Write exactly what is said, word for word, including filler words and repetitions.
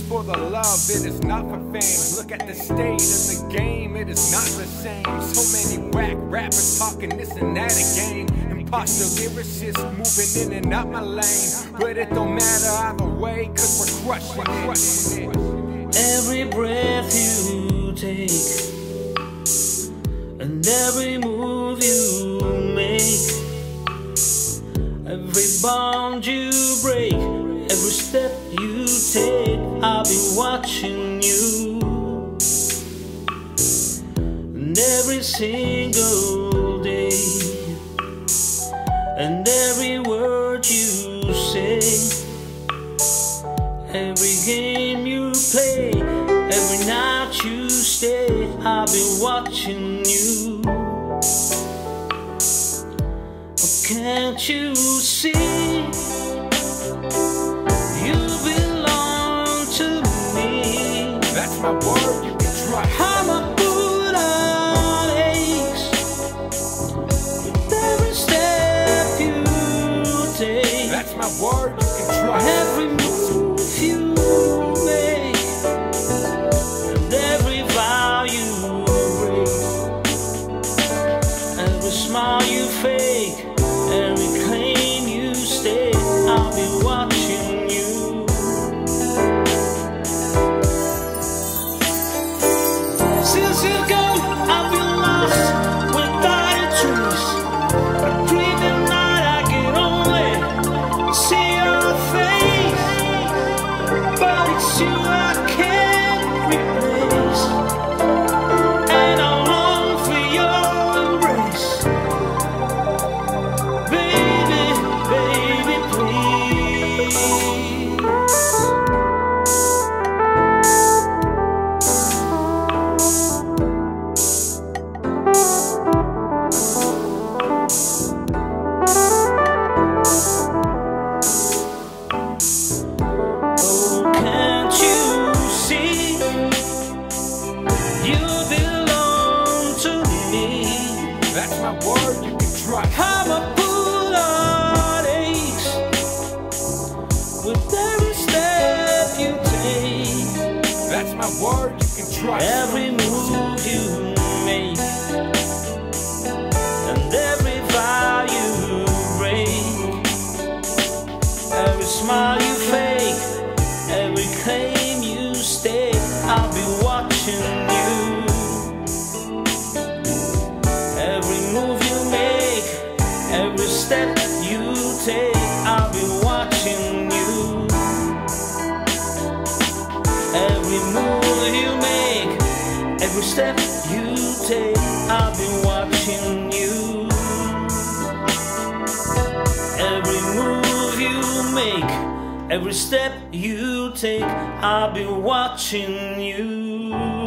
for the love, it is not for fame. Look at the state of the game, it is not the same. So many whack rappers talking this and that again. Imposter lyricists moving in and out my lane. But it don't matter either way, cause we're crushing it. Every breath you take and every move you make, every bond you break, every step you take, I'll be watching you. And every single day, and every word you say, every game you play, every night you stay, I'll be watching you. Oh, can't you see? You belong to me. That's my word, you can trust. I'm a put on aches with every step you take. That's my word, you can trust. Every move you make and every vow you break, every smile you fake, every claim you stake, I'll be watching you. Since you've gone, I've been lost without a trace. I dream at night, I can only see your face, but it's you I can't replace, and I long for your embrace. Baby, baby, please. Oh, can't you see? You belong to me. That's my word, you can trust. I'm a pull on aches with every step you take, That's my word, you can trust. every move you make, and every vow you break, every smile you fake, every claim you stake, I'll be watching you. Every move you make, every step you take, I'll be watching you. Every move you make, every step you take, I'll be watching you. Every move you make, every step you take, I'll be watching you.